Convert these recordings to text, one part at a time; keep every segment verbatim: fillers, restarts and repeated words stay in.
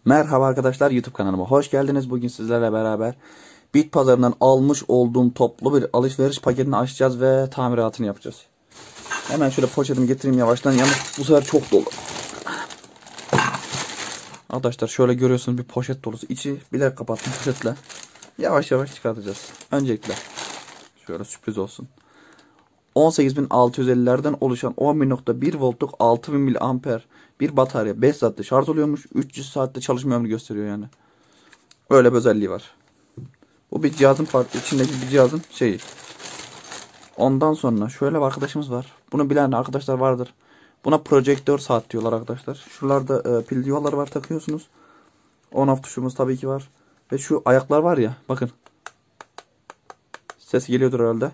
Merhaba arkadaşlar, YouTube kanalıma hoş geldiniz. Bugün sizlerle beraber Bit Pazarından almış olduğum toplu bir alışveriş paketini açacağız ve tamiratını yapacağız. Hemen şöyle poşetimi getireyim yavaştan. Yalnız bu sefer çok dolu. Arkadaşlar şöyle görüyorsunuz, bir poşet dolusu. İçi bilerek kapattım poşetle. Yavaş yavaş çıkartacağız. Öncelikle şöyle sürpriz olsun. on sekiz bin altı yüz ellilerden oluşan on bir nokta bir voltluk altı bin miliamper bir batarya beş saatte şarj oluyormuş. üç yüz saatte çalışma ömrü gösteriyor yani. Öyle bir özelliği var. Bu bir cihazın parçası, içindeki bir cihazın şeyi. Ondan sonra şöyle bir arkadaşımız var. Bunu bilen arkadaşlar vardır. Buna projektör saat diyorlar arkadaşlar. Şuralarda e, pil yuvaları var, takıyorsunuz. On off tuşumuz tabii ki var. Ve şu ayaklar var ya, bakın. Ses geliyordur herhalde.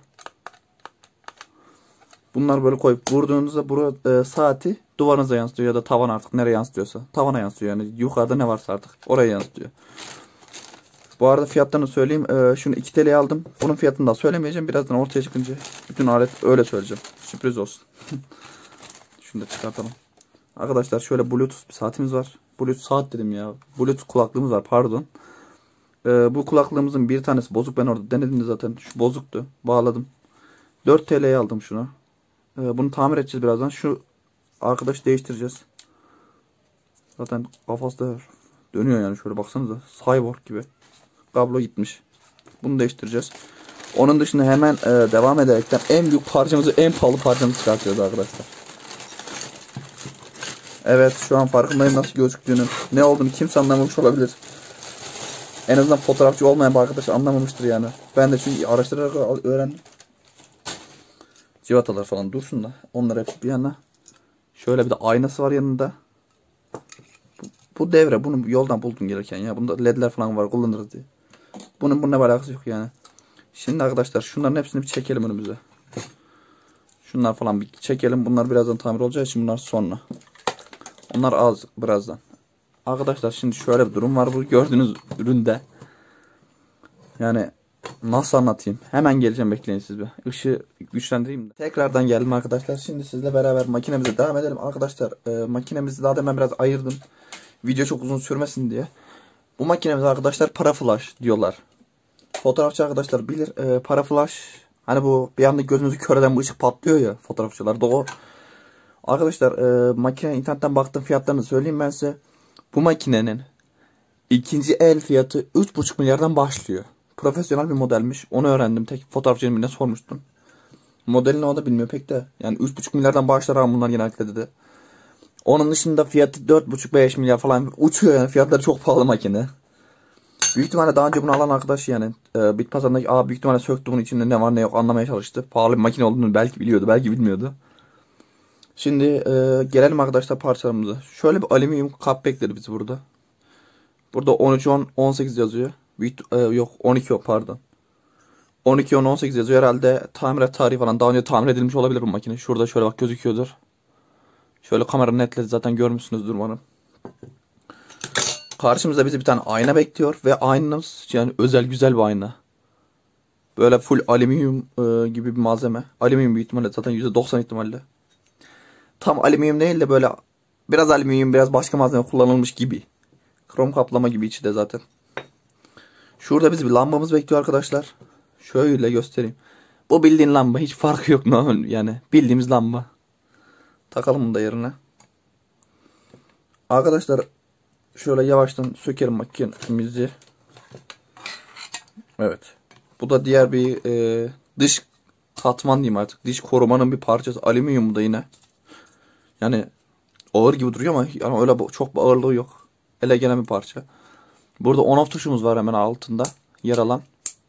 Bunlar böyle koyup vurduğunuzda burada e, saati duvarınıza yansıtıyor ya da tavan, artık nereye yansıtıyorsa. Tavana yansıtıyor yani, yukarıda ne varsa artık oraya yansıtıyor. Bu arada fiyatlarını söyleyeyim. E, şunu iki T L'ye aldım. Bunun fiyatını da söylemeyeceğim. Birazdan ortaya çıkınca bütün alet öyle söyleyeceğim. Sürpriz olsun. Şunu da çıkartalım. Arkadaşlar şöyle Bluetooth bir saatimiz var. Bluetooth saat dedim ya. Bluetooth kulaklığımız var, pardon. E, bu kulaklığımızın bir tanesi bozuk. Ben orada denedim de zaten. Şu bozuktu. Bağladım. dört T L'ye aldım şunu. Bunu tamir edeceğiz birazdan. Şu arkadaşı değiştireceğiz. Zaten kafası da dönüyor yani, şöyle baksanıza. Cyborg gibi. Kablo gitmiş. Bunu değiştireceğiz. Onun dışında hemen e, devam ederekten en büyük parçamızı, en pahalı parçamızı çıkartıyoruz arkadaşlar. Evet, şu an farkındayım nasıl gözüktüğünün. Ne olduğunu kimse anlamamış olabilir. En azından fotoğrafçı olmayan bir arkadaş anlamamıştır yani. Ben de çünkü araştırarak öğrendim. Civatalar falan dursun da onları hep bir yana. Şöyle bir de aynası var yanında. Bu, bu devre, bunu yoldan buldum gelirken ya. Bunda ledler falan var, kullanırız diye. Bunun bununla alakası yok yani. Şimdi arkadaşlar şunların hepsini bir çekelim önümüze. Şunlar falan bir çekelim. Bunlar birazdan tamir olacağı için bunlar sonra. Onlar az birazdan. Arkadaşlar şimdi şöyle bir durum var bu gördüğünüz üründe. Yani nasıl anlatayım? Hemen geleceğim, bekleyin siz bir. Işığı güçlendireyim de. Tekrardan geldim arkadaşlar. Şimdi sizle beraber makinemize devam edelim. Arkadaşlar e, makinemizi daha demin biraz ayırdım. Video çok uzun sürmesin diye. Bu makinemiz arkadaşlar para flash diyorlar. Fotoğrafçı arkadaşlar bilir. E, para flash, hani bu bir anda gözünüzü kör eden bu ışık patlıyor ya, fotoğrafçılar da o. Arkadaşlar e, makine, internetten baktım, fiyatlarını söyleyeyim ben size. Bu makinenin ikinci el fiyatı üç buçuk milyardan başlıyor. Profesyonel bir modelmiş. Onu öğrendim. Tek fotoğrafçının birine sormuştum. Modelini o da bilmiyor pek de. Yani üç buçuk milyardan başlar ama bunlar genellikle dedi. Onun dışında fiyatı dört buçuk beş milyar falan uçuyor yani. Fiyatları çok pahalı makine. Büyük ihtimalle daha önce bunu alan arkadaş yani e, Bit Pazarındaki abi büyük ihtimalle söktü, bunun içinde ne var ne yok anlamaya çalıştı. Pahalı bir makine olduğunu belki biliyordu, belki bilmiyordu. Şimdi e, gelelim arkadaşlar parçalarımıza. Şöyle bir alüminyum kap bekledi bizi burada. Burada on üç on on sekiz yazıyor. Büyük, e, yok on iki pardon. on iki on on sekiz yazıyor herhalde. Tamirat tarihi falan daha önce tamir edilmiş olabilir bu makine. Şurada şöyle bak gözüküyordur. Şöyle kamera netledi, zaten görmüşsünüzdür umarım. Karşımızda bizi bir tane ayna bekliyor ve aynamız yani özel güzel bir ayna. Böyle full alüminyum e, gibi bir malzeme. Alüminyum büyük ihtimalle, zaten yüzde doksan ihtimalle. Tam alüminyum değil de böyle biraz alüminyum biraz başka malzeme kullanılmış gibi. Krom kaplama gibi içi de zaten. Şurada bizi bir lambamız bekliyor arkadaşlar. Şöyle göstereyim. Bu bildiğin lamba, hiç farkı yok yani bildiğimiz lamba. Takalım bunu da yerine. Arkadaşlar şöyle yavaştan sökelim makinemizi. Evet. Bu da diğer bir e, dış katman diyeyim artık. Dış korumanın bir parçası. Alüminyum bu da yine. Yani ağır gibi duruyor ama yani öyle çok bir ağırlığı yok. Ele gelen bir parça. Burada on off tuşumuz var hemen altında yer alan.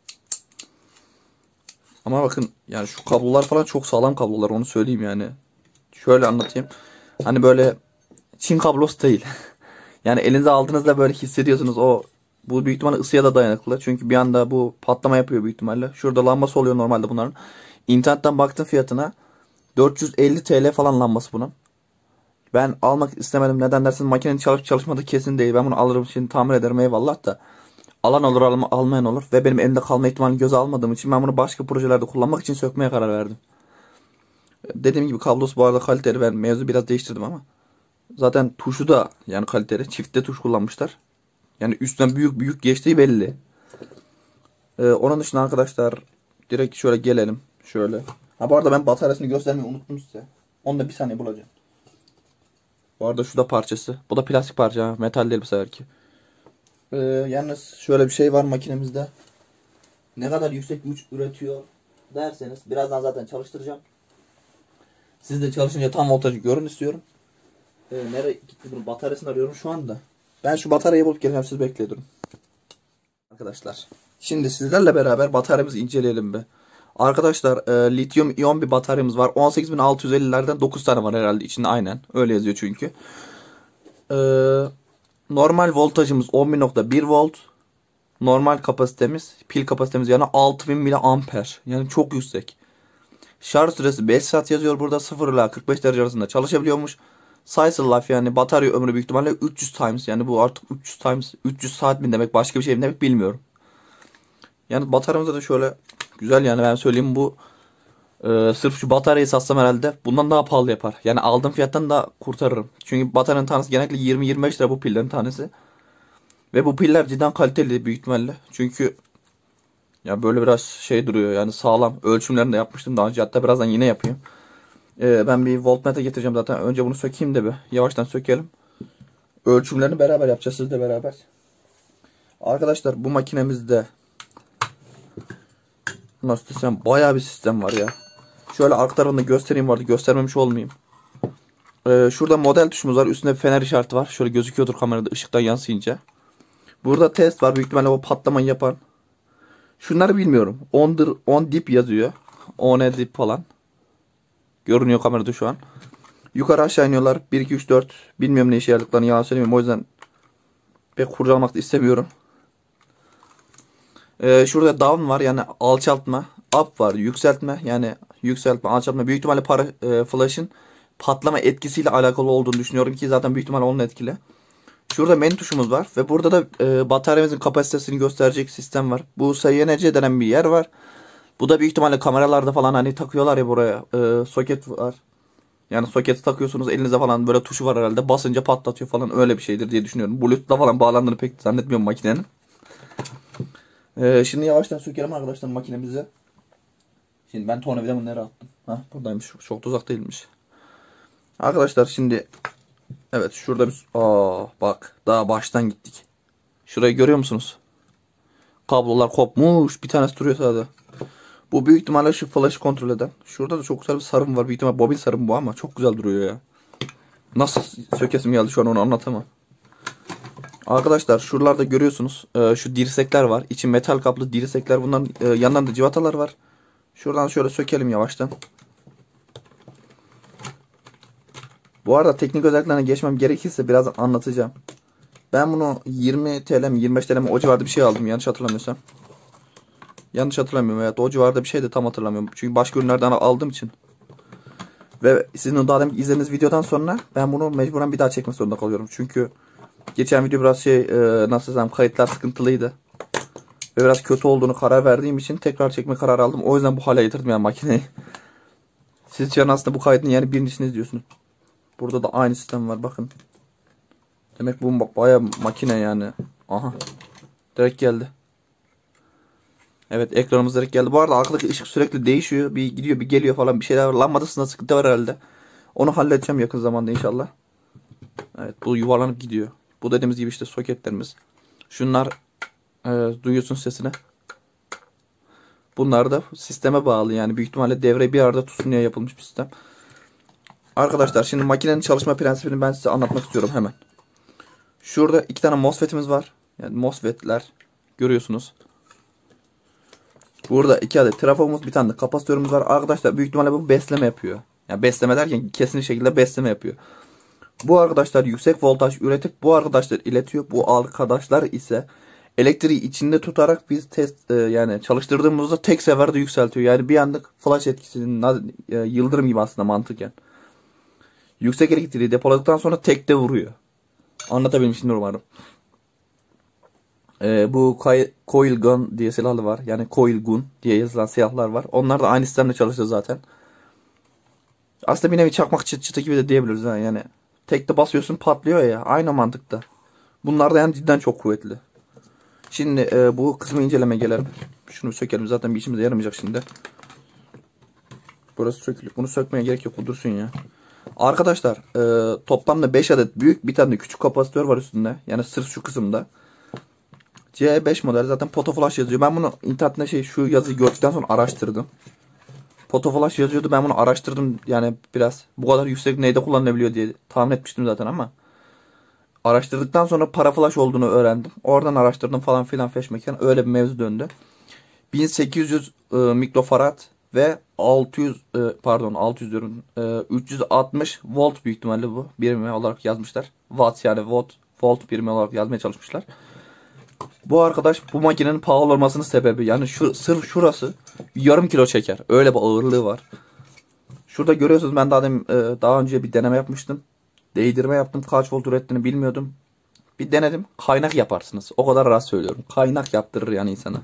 Ama bakın yani şu kablolar falan çok sağlam kablolar, onu söyleyeyim yani. Şöyle anlatayım. Hani böyle Çin kablosu değil. Yani elinize aldığınızda böyle hissediyorsunuz, o bu büyük ihtimalle ısıya da dayanıklı. Çünkü bir anda bu patlama yapıyor büyük ihtimalle. Şurada lambası oluyor normalde bunların. İnternetten baktım fiyatına. dört yüz elli T L falan lambası bunun. Ben almak istemedim. Neden dersiniz? Makinenin çalışıp çalışmadığı kesin değil. Ben bunu alırım şimdi, tamir ederim eyvallah da. Alan olur alma, almayan olur. Ve benim elimde kalma ihtimalini göze almadığım için ben bunu başka projelerde kullanmak için sökmeye karar verdim. Dediğim gibi kablosu bu arada kaliteli. Ben mevzu biraz değiştirdim ama. Zaten tuşu da yani kaliteli. Çiftte tuş kullanmışlar. Yani üstten büyük büyük geçtiği belli. Ee, onun dışında arkadaşlar direkt şöyle gelelim. Şöyle. Ha bu arada ben bataryasını göstermeyi unuttum size. Onu da bir saniye bulacağım. Bu arada şu da parçası. Bu da plastik parça. Metal değil bu seferki. Ee, yalnız şöyle bir şey var makinemizde. Ne kadar yüksek güç üretiyor derseniz birazdan zaten çalıştıracağım. Siz de çalışınca tam voltajı görün istiyorum. Ee, nereye gitti bunun bataryasını arıyorum şu anda. Ben şu bataryayı bulup geleceğim, siz bekleyin. Arkadaşlar şimdi sizlerle beraber bataryamızı inceleyelim be. Arkadaşlar e, lityum iyon bir bataryamız var. on sekiz bin altı yüz ellilerden dokuz tane var herhalde içinde, aynen. Öyle yazıyor çünkü. E, normal voltajımız on bir nokta bir volt. Normal kapasitemiz, pil kapasitemiz yani altı bin miliamper. Yani çok yüksek. Şarj süresi beş saat yazıyor burada. sıfır ile kırk beş derece arasında çalışabiliyormuş. Cycle life yani batarya ömrü büyük ihtimalle üç yüz times. Yani bu artık üç yüz times, üç yüz saat mi demek, başka bir şey mi demek bilmiyorum. Yani bataryamızda da şöyle güzel, yani ben söyleyeyim, bu e, sırf şu bataryayı satsam herhalde bundan daha pahalı yapar. Yani aldığım fiyattan da kurtarırım. Çünkü bataryanın tanesi genellikle yirmi yirmi beş lira bu pillerin tanesi. Ve bu piller cidden kaliteli büyük ihtimalle. Çünkü ya böyle biraz şey duruyor yani, sağlam. Ölçümlerini de yapmıştım daha önce, hatta birazdan yine yapayım. Ee, ben bir voltmetre getireceğim zaten. Önce bunu sökeyim de bir. Yavaştan sökelim. Ölçümlerini beraber yapacağız sizle beraber. Arkadaşlar bu makinemizde nasıl desem bayağı bir sistem var ya. Şöyle arka tarafını göstereyim, vardı göstermemiş olmayayım. Ee, şurada model tuşumuz var. Üstünde bir fener işareti var. Şöyle gözüküyordur kamerada ışıktan yansıyınca. Burada test var. Büyük ihtimalle o patlamayı yapan. Şunları bilmiyorum. On, on dip yazıyor. on dip falan. Görünüyor kamerada şu an. Yukarı aşağı iniyorlar. bir, iki, üç, dört. Bilmiyorum ne işe yaradıklarını, yalan söylemiyorum. O yüzden pek kurcalamak da istemiyorum. Ee, şurada down var yani alçaltma. Up var yükseltme. Yani yükseltme, alçaltma. Büyük ihtimalle para, e, flash'ın patlama etkisiyle alakalı olduğunu düşünüyorum ki zaten büyük ihtimalle onun etkili. Şurada menü tuşumuz var. Ve burada da e, bataryamızın kapasitesini gösterecek sistem var. Bu S Y N C denen bir yer var. Bu da büyük ihtimalle kameralarda falan hani takıyorlar ya buraya. E, soket var. Yani soketi takıyorsunuz elinize falan, böyle tuşu var herhalde. Basınca patlatıyor falan, öyle bir şeydir diye düşünüyorum. Bluetooth'la falan bağlandığını pek zannetmiyorum makinenin. Ee, şimdi yavaştan sökelim arkadaşlar makinemizi. Şimdi ben tornavidamı nereye attım? Hah, buradaymış. Çok da uzak değilmiş. Arkadaşlar şimdi evet şurada bir... Aa bak daha baştan gittik. Şurayı görüyor musunuz? Kablolar kopmuş. Bir tanesi duruyor sadece. Bu büyük ihtimalle şu flash kontrol eden. Şurada da çok güzel bir sarım var. Büyük ihtimalle bobin sarım bu ama çok güzel duruyor ya. Nasıl sökesim geldi şu an, onu anlatamam. Arkadaşlar şuralarda görüyorsunuz. E, şu dirsekler var. İçi metal kaplı dirsekler. Bunların e, yanlarında civatalar var. Şuradan şöyle sökelim yavaştan. Bu arada teknik özelliklerine geçmem gerekirse birazdan anlatacağım. Ben bunu yirmi TL mi yirmi beş TL mi o civarda bir şey aldım yanlış hatırlamıyorsam. Yanlış hatırlamıyorum, evet o civarda bir şey de tam hatırlamıyorum. Çünkü başka ürünlerden aldığım için. Ve sizin daha demin izlediğiniz videodan sonra ben bunu mecburen bir daha çekmek zorunda kalıyorum. Çünkü geçen video biraz şey e, nasıl desem kayıtlar sıkıntılıydı. Ve biraz kötü olduğunu karar verdiğim için tekrar çekme kararı aldım. O yüzden bu hale getirdim yani makineyi. Siz şu an aslında bu kaydın yani birincisini izliyorsunuz. Burada da aynı sistem var bakın. Demek bu bayağı makine yani. Aha. Direkt geldi. Evet ekranımız direkt geldi. Bu arada arkadaki ışık sürekli değişiyor. Bir gidiyor bir geliyor falan bir şeyler var. Lambadasında sıkıntı var herhalde. Onu halledeceğim yakın zamanda inşallah. Evet bu yuvarlanıp gidiyor. Bu dediğimiz gibi işte soketlerimiz. Şunlar e, duyuyorsun sesini. Bunlar da sisteme bağlı yani büyük ihtimalle devre bir arada tutsun diye yapılmış bir sistem. Arkadaşlar şimdi makinenin çalışma prensibini ben size anlatmak istiyorum hemen. Şurada iki tane MOSFET'imiz var. Yani MOSFET'ler görüyorsunuz. Burada iki adet trafomuz, bir tane de kapasitörümüz var. Arkadaşlar büyük ihtimalle bu besleme yapıyor. Yani besleme derken kesin şekilde besleme yapıyor. Bu arkadaşlar yüksek voltaj üretip bu arkadaşlar iletiyor. Bu arkadaşlar ise elektriği içinde tutarak biz test e, yani çalıştırdığımızda tek seferde yükseltiyor. Yani bir anlık flash etkisinin e, yıldırım gibi aslında mantıken. Yüksek elektriği depoladıktan sonra tekte vuruyor. Anlatabilmişimdir umarım. Ee, bu coil gun diye silahlı var. Yani coil gun diye yazılan silahlar var. Onlar da aynı sistemle çalışıyor zaten. Aslında bir nevi çakmak çıt çıtı gibi de diyebiliriz. Ha. Yani tekte basıyorsun patlıyor ya. Aynı mantıkta. Bunlar da yani cidden çok kuvvetli. Şimdi e, bu kısmı inceleme gelelim. Şunu sökelim. Zaten bir işimize yaramayacak şimdi. Burası sökülük. Bunu sökmeye gerek yok. Bu dursun ya. Arkadaşlar e, toplamda beş adet büyük, bir tane de küçük kapasitör var üstünde. Yani sırf şu kısımda. C beş model zaten Potoflash yazıyor. Ben bunu internette şey şu yazıyı gördükten sonra araştırdım. Potoflash yazıyordu. Ben bunu araştırdım. Yani biraz bu kadar yüksek neyde kullanılabiliyor diye tahmin etmiştim zaten ama. Araştırdıktan sonra paraflash olduğunu öğrendim. Oradan araştırdım falan filan feşmeken. Öyle bir mevzu döndü. bin sekiz yüz e, mikrofarad ve altı yüz e, pardon altı yüz diyorum. E, üç yüz altmış volt büyük ihtimalle bu. Birimi olarak yazmışlar. Watt yani volt, volt birimi olarak yazmaya çalışmışlar. Bu arkadaş bu makinenin pahalı olmasının sebebi yani şu sırf şurası yarım kilo çeker. Öyle bir ağırlığı var. Şurada görüyorsunuz ben daha demin, e, daha önce bir deneme yapmıştım. Değdirme yaptım. Kaç volt ürettiğini bilmiyordum. Bir denedim. Kaynak yaparsınız. O kadar rahat söylüyorum. Kaynak yaptırır yani insana.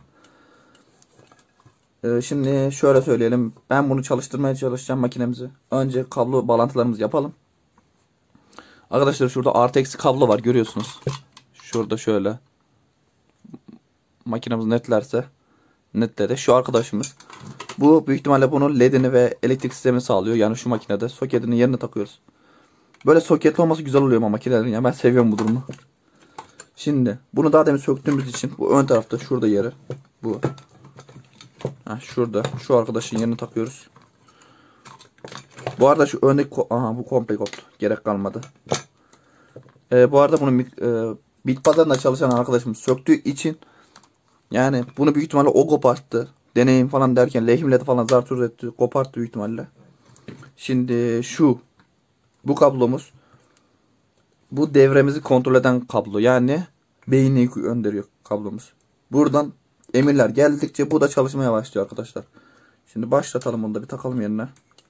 Ee, şimdi şöyle söyleyelim. Ben bunu çalıştırmaya çalışacağım makinemizi. Önce kablo bağlantılarımızı yapalım. Arkadaşlar şurada artı eksi kablo var. Görüyorsunuz. Şurada şöyle. Makinemiz netlerse netledi. Şu arkadaşımız. Bu büyük ihtimalle bunun ledini ve elektrik sistemini sağlıyor. Yani şu makinede soketini yerine takıyoruz. Böyle soketli olması güzel oluyor ama makinelerin ya. Ben seviyorum bu durumu. Şimdi bunu daha demin söktüğümüz için bu ön tarafta şurada yeri. Bu. Ha, şurada. Şu arkadaşın yerine takıyoruz. Bu arada şu öndeki aha bu komple koptu. Gerek kalmadı. Ee, bu arada bunu e, bit pazarında çalışan arkadaşım söktüğü için yani bunu büyük ihtimalle o koparttı. Deneyim falan derken lehimledi falan zar tur etti. Koparttı büyük ihtimalle. Şimdi şu bu kablomuz bu devremizi kontrol eden kablo. Yani beyni gönderiyor kablomuz. Buradan emirler geldikçe bu da çalışmaya başlıyor arkadaşlar. Şimdi başlatalım bunu da bir takalım yerine.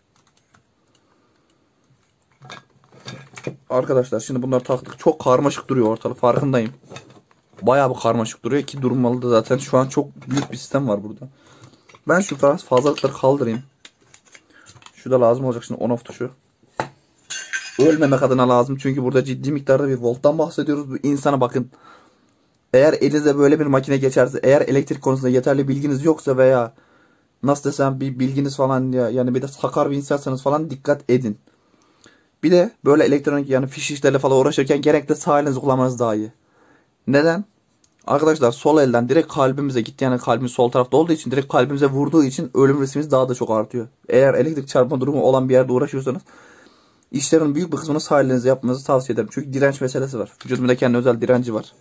Arkadaşlar şimdi bunları taktık. Çok karmaşık duruyor ortalık farkındayım. Bayağı bir karmaşık duruyor ki durmalı da zaten. Şu an çok büyük bir sistem var burada. Ben şu fazlalıkları kaldırayım. Şu da lazım olacak şimdi on off tuşu. Ölmemek adına lazım. Çünkü burada ciddi miktarda bir volttan bahsediyoruz. Bu insana bakın. Eğer elinize böyle bir makine geçerse, eğer elektrik konusunda yeterli bilginiz yoksa veya nasıl desem bir bilginiz falan ya yani bir de sakar bir insansanız falan dikkat edin. Bir de böyle elektronik yani fiş işlerle falan uğraşırken gerekli sağ elinizi kullanmanız daha iyi. Neden? Arkadaşlar sol elden direkt kalbimize gitti yani kalbimiz sol tarafta olduğu için direkt kalbimize vurduğu için ölüm riskimiz daha da çok artıyor. Eğer elektrik çarpma durumu olan bir yerde uğraşıyorsanız işlerin büyük bir kısmını sağ elinizle yapmanızı tavsiye ederim. Çünkü direnç meselesi var. Vücudumda kendi özel direnci var.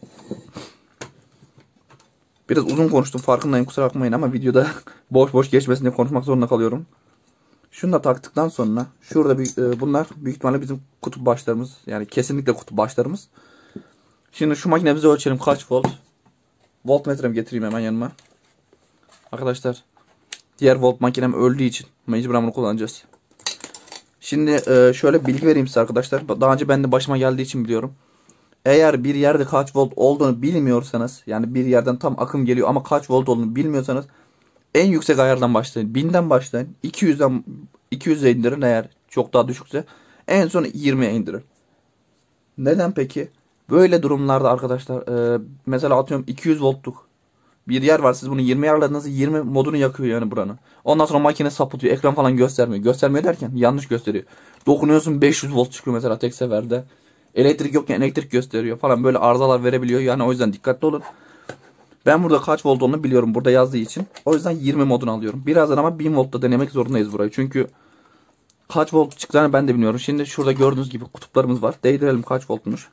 Biraz uzun konuştum farkındayım kusura bakmayın ama videoda boş boş geçmesin diye konuşmak zorunda kalıyorum. Şunu da taktıktan sonra şurada bir, e, bunlar büyük ihtimalle bizim kutup başlarımız. Yani kesinlikle kutup başlarımız. Şimdi şu makinemizi ölçelim kaç volt. Voltmetremi getireyim hemen yanıma. Arkadaşlar diğer volt makinem öldüğü için mecburen bunu kullanacağız. Şimdi e, şöyle bilgi vereyim size arkadaşlar. Daha önce ben de başıma geldiği için biliyorum. Eğer bir yerde kaç volt olduğunu bilmiyorsanız yani bir yerden tam akım geliyor ama kaç volt olduğunu bilmiyorsanız en yüksek ayardan başlayın. binden başlayın. iki yüzden iki yüze indirin eğer çok daha düşükse. En son yirmiye indirin. Neden peki? Böyle durumlarda arkadaşlar e, mesela atıyorum iki yüz voltluk bir yer var. Siz bunu yirmiye ayarladığınızda yirmi modunu yakıyor yani buranın. Ondan sonra makine sapıtıyor. Ekran falan göstermiyor. Göstermiyor derken yanlış gösteriyor. Dokunuyorsun beş yüz volt çıkıyor mesela tek seferde. Elektrik yokken elektrik gösteriyor falan böyle arızalar verebiliyor. Yani o yüzden dikkatli olun. Ben burada kaç volt olduğunu biliyorum burada yazdığı için. O yüzden yirmi modunu alıyorum. Birazdan ama bin voltta denemek zorundayız burayı. Çünkü kaç volt çıktığını ben de bilmiyorum. Şimdi şurada gördüğünüz gibi kutuplarımız var. Değdirelim kaç voltmuş.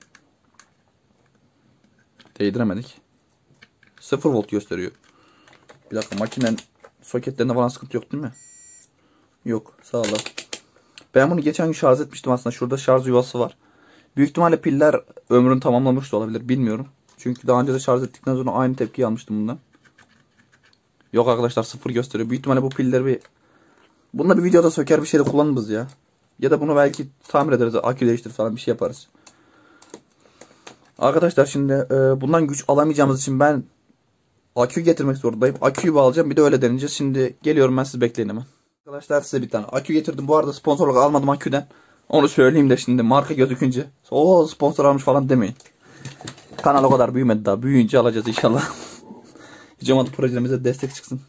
Değdiremedik. sıfır volt gösteriyor. Bir dakika makinenin soketlerinde falan sıkıntı yok değil mi? Yok sağ ol. Ben bunu geçen gün şarj etmiştim aslında. Şurada şarj yuvası var. Büyük ihtimalle piller ömrünü tamamlamış da olabilir. Bilmiyorum. Çünkü daha önce de şarj ettikten sonra aynı tepkiyi almıştım bundan. Yok arkadaşlar sıfır gösteriyor. Büyük ihtimalle bu pilleri bir... Bununla bir videoda söker bir şeyde kullanırız ya. Ya da bunu belki tamir ederiz. Akü değiştirir falan bir şey yaparız. Arkadaşlar şimdi e, bundan güç alamayacağımız için ben akü getirmek zorundayım. Aküyü bağlayacağım bir de öyle deneyeceğiz. Şimdi geliyorum ben siz bekleyin hemen. Arkadaşlar size bir tane akü getirdim. Bu arada sponsorluk almadım aküden. Onu söyleyeyim de şimdi marka gözükünce. O sponsor almış falan demeyin. Kanal o kadar büyümedi daha. Büyüyünce alacağız inşallah. Hicamalı projemize destek çıksın.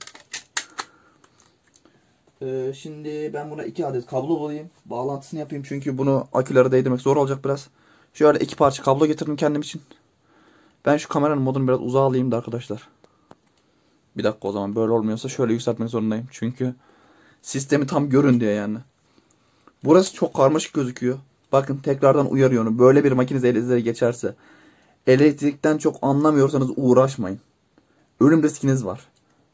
Ee, şimdi ben buna iki adet kablo bulayım. Bağlantısını yapayım çünkü bunu akülere değdirmek zor olacak biraz. Şöyle iki parça kablo getirdim kendim için. Ben şu kameranın modunu biraz uzağa alayım da arkadaşlar. Bir dakika, o zaman böyle olmuyorsa şöyle yükseltmek zorundayım. Çünkü sistemi tam görün diye yani. Burası çok karmaşık gözüküyor. Bakın tekrardan uyarıyorum. Böyle bir makineniz elinize geçerse, elektrikten çok anlamıyorsanız uğraşmayın. Ölüm riskiniz var.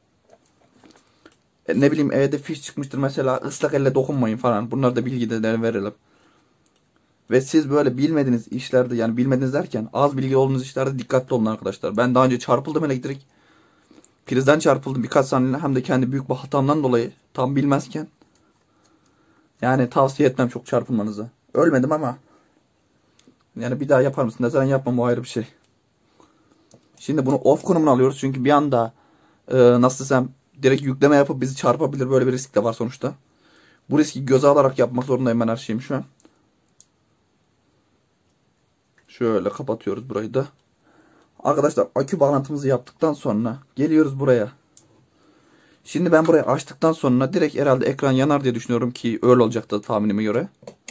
E, ne bileyim evde fiş çıkmıştır mesela, ıslak elle dokunmayın falan. Bunlar da bilgileri verelim. Ve siz böyle bilmediğiniz işlerde, yani bilmediğiniz derken az bilgi olduğunuz işlerde dikkatli olun arkadaşlar. Ben daha önce çarpıldım elektrik. Prizden çarpıldım birkaç saniye, hem de kendi büyük bir hatamdan dolayı tam bilmezken. Yani tavsiye etmem çok çarpılmanızı. Ölmedim ama yani bir daha yapar mısın? Ne zaman yapmam, o ayrı bir şey. Şimdi bunu off konumuna alıyoruz çünkü bir anda e, nasıl desem direkt yükleme yapıp bizi çarpabilir, böyle bir risk de var sonuçta. Bu riski göze alarak yapmak zorundayım ben her şeyimi şu an. Şöyle kapatıyoruz burayı da. Arkadaşlar akü bağlantımızı yaptıktan sonra geliyoruz buraya. Şimdi ben burayı açtıktan sonra direkt herhalde ekran yanar diye düşünüyorum ki öyle olacaktı tahminime göre.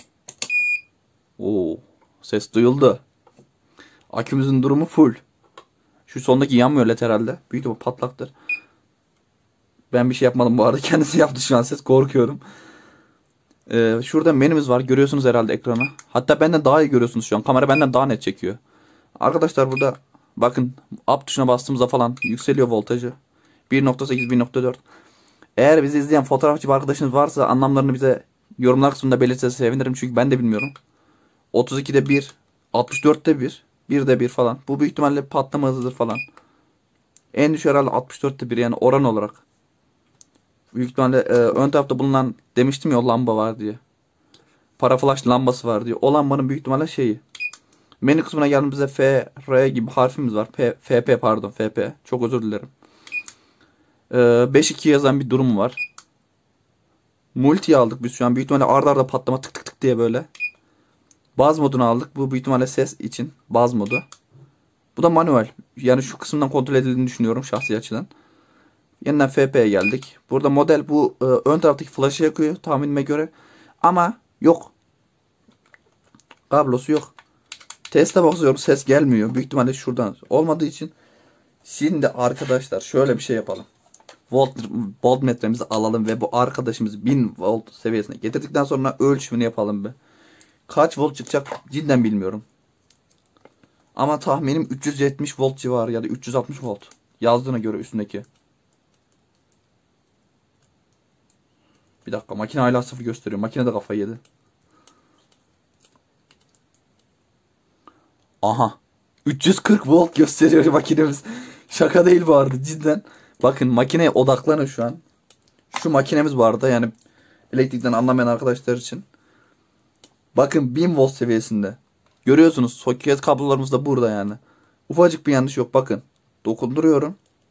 Oo, ses duyuldu. Akümüzün durumu full. Şu sondaki yanmıyor led herhalde. Büyük ihtimalle patlaktır. Ben bir şey yapmadım bu arada. Kendisi yaptı şu an, ses, korkuyorum. Ee, şurada menümüz var. Görüyorsunuz herhalde ekranı. Hatta benden daha iyi görüyorsunuz şu an. Kamera benden daha net çekiyor. Arkadaşlar burada bakın up tuşuna bastığımızda falan yükseliyor voltajı. bir nokta sekiz bir nokta dört. Eğer bizi izleyen fotoğrafçı bir arkadaşınız varsa anlamlarını bize yorumlar kısmında belirtse sevinirim. Çünkü ben de bilmiyorum. otuz ikide bir, altmış dörtte bir, birde bir falan. Bu büyük ihtimalle patlama hızıdır falan. En düşük herhalde altmış dörtte bir, yani oran olarak. Büyük ihtimalle e, ön tarafta bulunan, demiştim ya, lamba var diye. Para flash lambası var diye. O lambanın büyük ihtimalle şeyi. Menü kısmına geldiğimizde F, R gibi harfimiz var. P, F P pardon F P. Çok özür dilerim. E, beş iki yazan bir durum var. Multi aldık biz şu an. Büyük ihtimalle arda arda patlama tık tık tık diye böyle. Baz modunu aldık. Bu büyük ihtimalle ses için baz modu. Bu da manuel. Yani şu kısımdan kontrol edildiğini düşünüyorum şahsi açıdan. Yeniden F P'ye geldik. Burada model bu e, ön taraftaki flash'ı yakıyor tahminime göre. Ama yok. Kablosu yok. Teste bakıyorum, ses gelmiyor. Büyük ihtimalle şuradan olmadığı için. Şimdi arkadaşlar şöyle bir şey yapalım. Volt, voltmetremizi alalım ve bu arkadaşımızı bin volt seviyesine getirdikten sonra ölçümünü yapalım be. Kaç volt çıkacak cidden bilmiyorum. Ama tahminim üç yüz yetmiş volt civarı ya da üç yüz altmış volt. Yazdığına göre üstündeki. Bir dakika, makine hala sıfır gösteriyor. Makine de kafayı yedi. Aha. üç yüz kırk volt gösteriyor makinemiz. Şaka değil bu arada, cidden. Bakın makineye odaklanın şu an. Şu makinemiz bu arada, yani elektrikten anlamayan arkadaşlar için. Bakın bin volt seviyesinde. Görüyorsunuz soket kablolarımız da burada yani. Ufacık bir yanlış yok, bakın. Dokunduruyorum.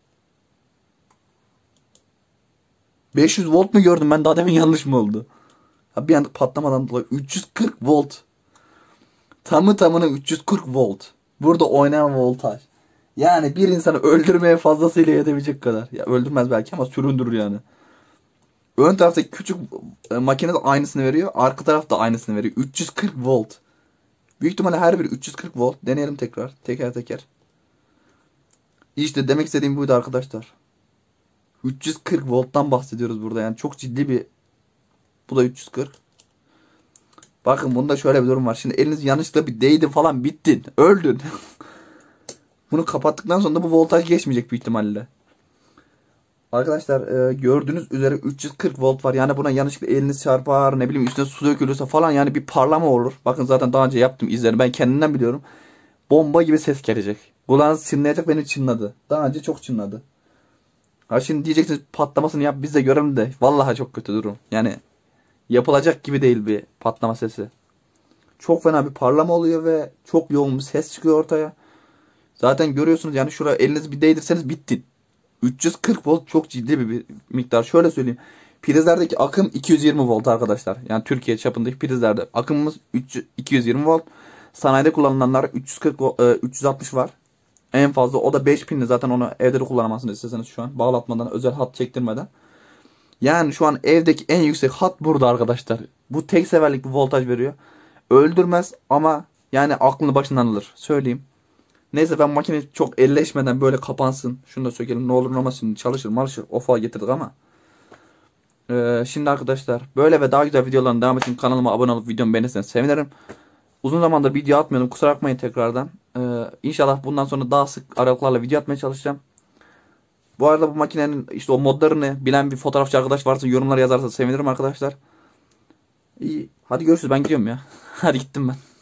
beş yüz volt mu gördüm ben daha demin, yanlış mı oldu? Ha, bir anda patlamadan dolayı üç yüz kırk volt. Tamı tamına üç yüz kırk volt. Burada oynayan voltaj. Yani bir insanı öldürmeye fazlasıyla yetebilecek kadar. Ya öldürmez belki ama süründürür yani. Ön taraftaki küçük e, makine de aynısını veriyor. Arka taraf da aynısını veriyor. üç yüz kırk volt. Büyük ihtimalle her biri üç yüz kırk volt. Deneyelim tekrar. Teker teker. İşte demek istediğim buydu arkadaşlar. üç yüz kırk volttan bahsediyoruz burada. Yani çok ciddi bir. Bu da üç yüz kırk. Bakın bunda şöyle bir durum var. Şimdi eliniz yanlışlıkla bir değdi falan, bittin. Öldün. Bunu kapattıktan sonra da bu voltaj geçmeyecek büyük ihtimalle. Arkadaşlar e, gördüğünüz üzere üç yüz kırk volt var. Yani buna yanlışlıkla eliniz çarpar, ne bileyim üstüne su dökülürse falan, yani bir parlama olur. Bakın zaten daha önce yaptım izlerini. Ben kendimden biliyorum. Bomba gibi ses gelecek. Kulağınız çınlayacak, beni çınladı. Daha önce çok çınladı. Ha şimdi diyeceksiniz patlamasını yap biz de görelim de. Vallahi çok kötü durum. Yani yapılacak gibi değil bir patlama sesi. Çok fena bir parlama oluyor ve çok yoğun bir ses çıkıyor ortaya. Zaten görüyorsunuz yani, şuraya elinizi bir değdirseniz bittin. üç yüz kırk volt çok ciddi bir, bir miktar. Şöyle söyleyeyim. Prizlerdeki akım iki yüz yirmi volt arkadaşlar. Yani Türkiye çapındaki prizlerde akımımız iki yüz yirmi volt. Sanayide kullanılanlar üç yüz kırk, üç yüz altmış var. En fazla o da beş pinli, zaten onu evde de kullanamazsınız isterseniz şu an. Bağlatmadan, özel hat çektirmeden. Yani şu an evdeki en yüksek hat burada arkadaşlar. Bu tek seferlik bir voltaj veriyor. Öldürmez ama yani aklını başından alır. Söyleyeyim. Neyse ben makine çok elleşmeden böyle kapansın. Şunu da sökelim. Ne olur ne olmaz, şimdi çalışır marşır. Ofa getirdik ama. Ee, şimdi arkadaşlar böyle ve daha güzel videoların devam için kanalıma abone olup videomu beğenirseniz sevinirim. Uzun zamandır video atmıyordum. Kusura bakmayın tekrardan. Ee, inşallah bundan sonra daha sık aralıklarla video atmaya çalışacağım. Bu arada bu makinenin işte o modlarını bilen bir fotoğrafçı arkadaş varsa yorumlara yazarsa sevinirim arkadaşlar. İyi. Hadi görüşürüz. Ben gidiyorum ya. Hadi gittim ben.